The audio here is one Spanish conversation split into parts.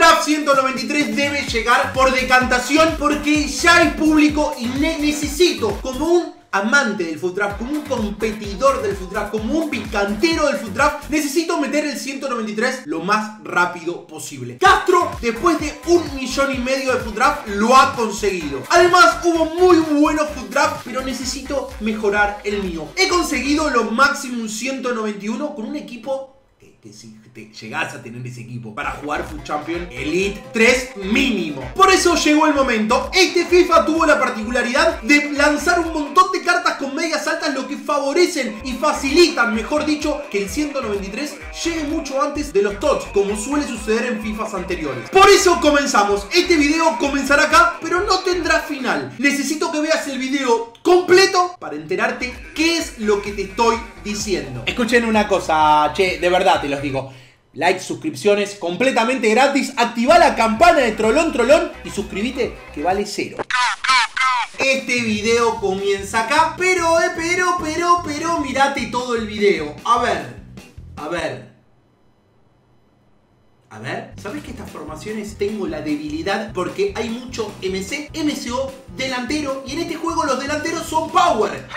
Draft 193 debe llegar por decantación porque ya es público y necesito, como un amante del FUT Draft, como un competidor del FUT Draft, como un picantero del FUT Draft, necesito meter el 193 lo más rápido posible. Castro, después de 1,5 millones de FUT Draft, lo ha conseguido. Además, hubo muy buenos FUT Draft, pero necesito mejorar el mío. He conseguido lo máximo un 191 con un equipo que si te llegás a tener ese equipo para jugar FUT Champion Elite 3 mínimo. Por eso llegó el momento. Este FIFA tuvo la particularidad de lanzar un montón de cartas con medias altas, lo que favorecen y facilitan, mejor dicho, que el 193 llegue mucho antes de los TOTS, como suele suceder en FIFAs anteriores. Por eso comenzamos. Este video comenzará acá, pero no tendrá final. Necesito que veas el video completo para enterarte qué es lo que te estoy diciendo. Escuchen una cosa, che, de verdad te los digo. Likes, suscripciones, completamente gratis. Activa la campana de Trolón y suscríbete que vale 0. Este video comienza acá, pero mirate todo el video. A ver. ¿Sabes que estas formaciones tengo la debilidad? Porque hay mucho MC, MCO, delantero. Y en este juego los delanteros son power.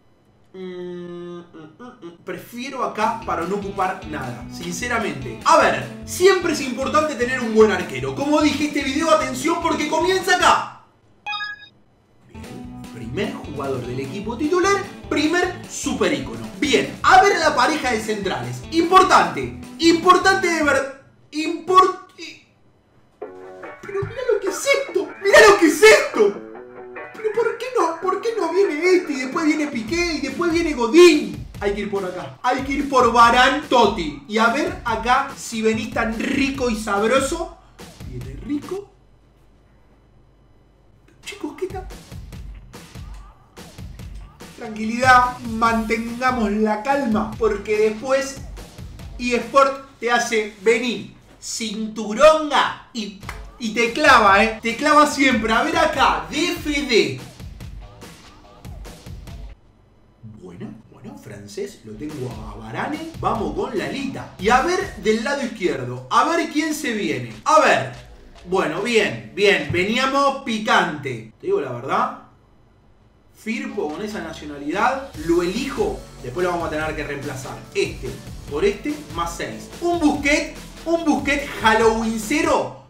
Prefiero acá para no ocupar nada, sinceramente. A ver, siempre es importante tener un buen arquero. Como dije, este video, atención, porque comienza acá. Bien, primer jugador del equipo titular, primer super ícono. Bien, a ver la pareja de centrales. Importante de verdad. Pero mira lo que es esto. Pero ¿por qué no viene este y después viene Piqué y después viene Godín? Hay que ir por acá. Hay que ir por Varane, Totti. Y a ver acá si venís tan rico y sabroso. Viene rico. Chicos, ¿qué tal? Tranquilidad, mantengamos la calma, porque después eSport te hace venir cinturonga y te clava, te clava siempre. A ver acá, DFD. Bueno, francés, lo tengo a Varane. Vamos con Lalita. Y a ver del lado izquierdo, a ver quién se viene. A ver, bueno, bien, veníamos picante. Te digo la verdad, Firpo con esa nacionalidad, lo elijo. Después lo vamos a tener que reemplazar. Este por este, más 6. Un Busquets Halloweencero.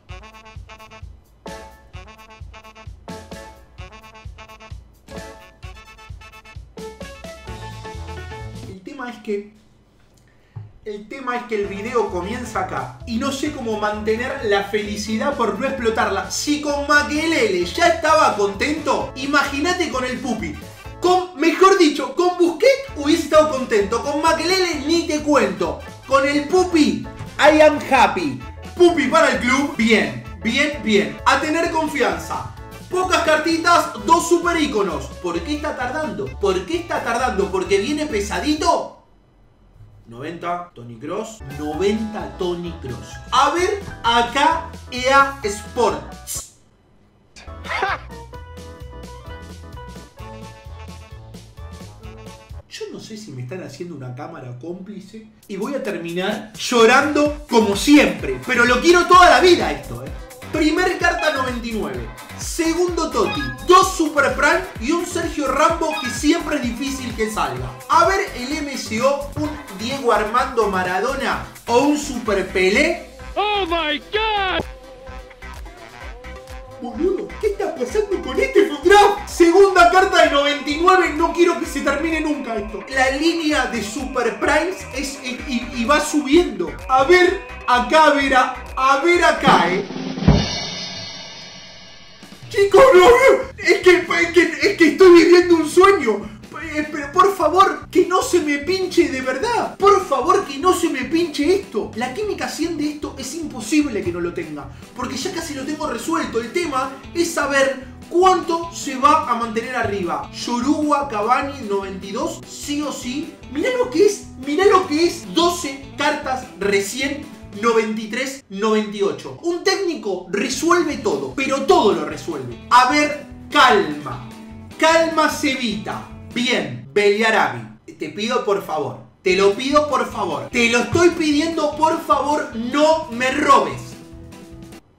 El tema es que el video comienza acá y no sé cómo mantener la felicidad por no explotarla. Si con Makelele ya estaba contento, imagínate con el Pupi. Mejor dicho, con Busquets hubiese estado contento. Con Makelele ni te cuento. Con el Pupi, I am happy. Pupi para el club, bien. A tener confianza. Pocas cartitas, 2 super íconos. ¿Por qué está tardando? ¿Porque viene pesadito? 90 Toni Kroos. A ver acá EA Sports. Yo no sé si me están haciendo una cámara cómplice y voy a terminar llorando como siempre. Pero lo quiero toda la vida esto, Primer carta 99. Segundo Totti. 2 Super Prime y un Sergio Rambo que siempre es difícil que salga. A ver el MCO, un Diego Armando Maradona o un Super Pelé. ¡Oh my God! Boludo, ¿qué está pasando con este FUT Draft? Segunda carta de 99, no quiero que se termine nunca esto. La línea de Super Primes y va subiendo. A ver acá, Chicos, no, es que estoy viviendo un sueño. Pero por favor, que no se me pinche de verdad. Por favor, que no se me pinche esto. La química 100 de esto es imposible que no lo tenga, porque ya casi lo tengo resuelto. El tema es saber cuánto se va a mantener arriba. Yoruba, Cavani, 92, sí o sí. Mirá lo que es 12 cartas recién 93, 98. Un técnico resuelve todo, pero todo lo resuelve. A ver, calma Cevita. Bien, Beliarabi, te pido por favor, te lo pido por favor, te lo estoy pidiendo por favor, no me robes.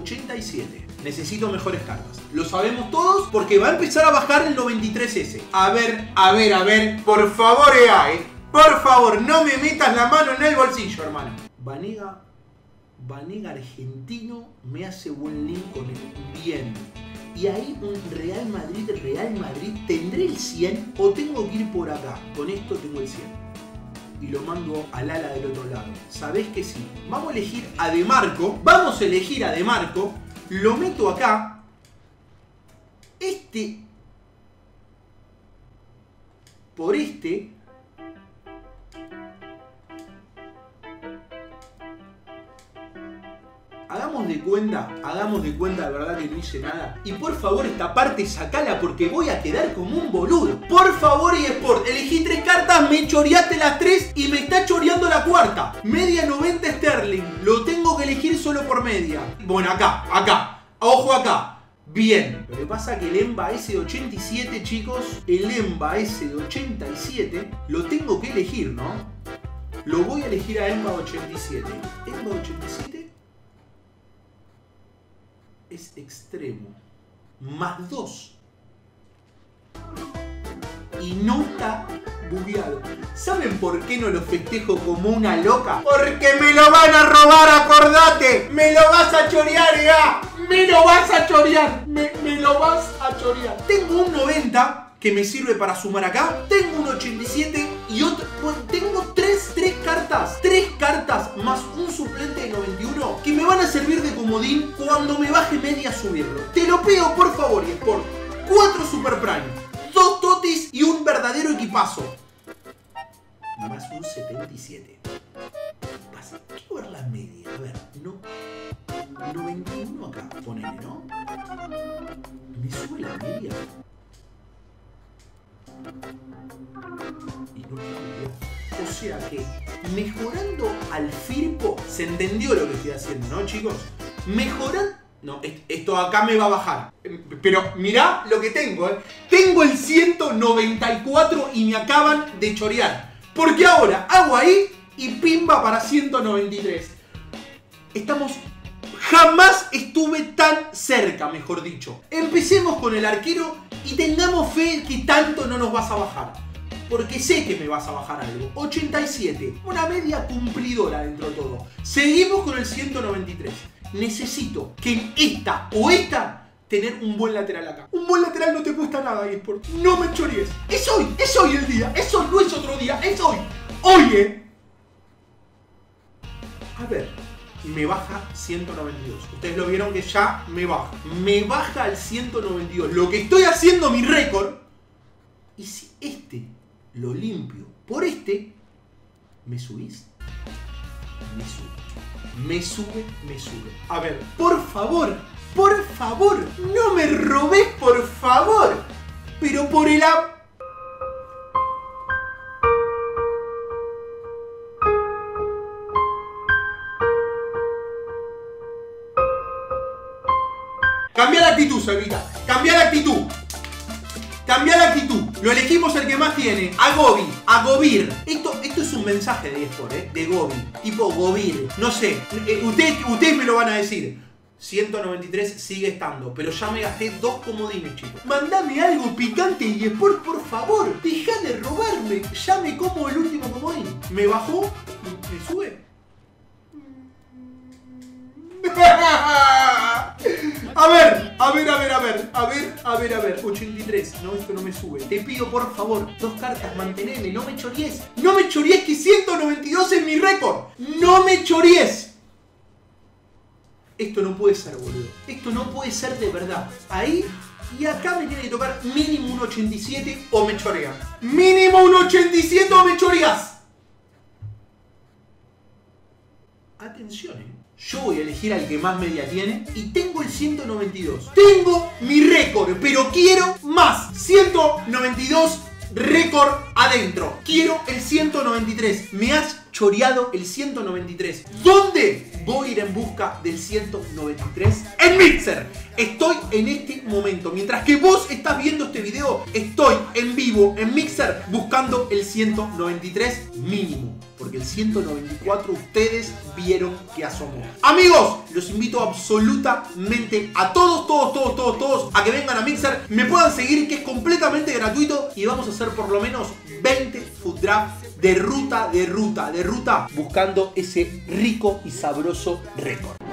87. Necesito mejores cartas. Lo sabemos todos porque va a empezar a bajar el 93S. A ver. Por favor, EA, por favor, no me metas la mano en el bolsillo, hermano. Vanega argentino me hace buen link con el bien. Y ahí un Real Madrid, ¿tendré el 100 o tengo que ir por acá? Con esto tengo el 100. Y lo mando al ala del otro lado. ¿Sabés que sí? Vamos a elegir a De Marco. Lo meto acá. Por este. Hagamos de cuenta de verdad que no hice nada. Y por favor esta parte sacala porque voy a quedar como un boludo. Por favor, eSport, elegí 3 cartas, me choreaste las 3 y me está choreando la cuarta. Media 90 Sterling, lo tengo que elegir solo por media. Bueno, acá, ojo acá. Bien, lo que pasa es que el EMBA S de 87, chicos, el EMBA S de 87 lo tengo que elegir, ¿no? Lo voy a elegir a EMBA 87. EMBA 87 es extremo. Más 2. Y no está bugueado. ¿Saben por qué no lo festejo como una loca? Porque me lo van a robar, acordate. Me lo vas a chorear, EA. Me lo vas a chorear. Me lo vas a chorear. Tengo un 90 que me sirve para sumar acá. Tengo un 87 y otro. Bueno, tengo 3 cartas. 3 cartas más un suplente de 91 que me van a servir de comodín cuando me baje media a subirlo. Te lo pido por favor, eSport. 4 Super Prime, 2 Totis y un verdadero equipazo. Más un 77. Quiero ver la media. A ver, no. 91 acá, ponele, ¿no? ¿Me sube la media? Y no está. O sea que mejorando al Firpo, se entendió lo que estoy haciendo, ¿no, chicos? Mejorando. No, esto acá me va a bajar. Pero mirá lo que tengo, ¿eh? Tengo el 194 y me acaban de chorear. Porque ahora hago ahí y pimba para 193. Estamos... Jamás estuve tan cerca, mejor dicho. Empecemos con el arquero y tengamos fe que tanto no nos vas a bajar. Porque sé que me vas a bajar algo. 87. Una media cumplidora dentro de todo. Seguimos con el 193. Necesito que en esta o esta tener un buen lateral acá. Un buen lateral no te cuesta nada, eSport. No me chories. Es hoy el día. Eso no es otro día. Es hoy. Oye. A ver. Me baja 192. Ustedes lo vieron que ya me baja. Me baja al 192. Lo que estoy haciendo mi récord. Y si este lo limpio por este, ¿me subís? Me sube. A ver, por favor, no me robes, por favor. Pero por el app. Cambia la actitud, Selvita. Cambia la actitud. Lo elegimos el que más tiene. A Gobir. Esto es un mensaje de eSport, de Gobir. Tipo Gobir. No sé. Ustedes me lo van a decir. 193 sigue estando. Pero ya me gasté 2 comodines, chicos. Mandame algo picante, eSport, por favor. Deja de robarme. Ya me como el último comodín. ¿Me bajó? ¿Me sube? A ver, 83, no, esto no me sube. Te pido por favor, 2 cartas, manteneme, no me chories. No me chories que 192 es mi récord. No me chories. Esto no puede ser, boludo. Esto no puede ser de verdad. Ahí y acá me tiene que tocar mínimo un 87 o me choreas. Mínimo un 87 o me choreas. Atención, Yo voy a elegir al que más media tiene y tengo el 192. Tengo mi récord, pero quiero más. 192 récord adentro. Quiero el 193. Me has choreado el 193. ¿Dónde voy a ir en busca del 193? En Mixer. Estoy en este momento. Mientras que vos estás viendo este video, estoy en vivo en Mixer buscando el 193 mínimo. porque el 194 ustedes vieron que asomó. Amigos, los invito absolutamente a todos a que vengan a Mixer, me puedan seguir, que es completamente gratuito, y vamos a hacer por lo menos 20 food draft de ruta, buscando ese rico y sabroso récord.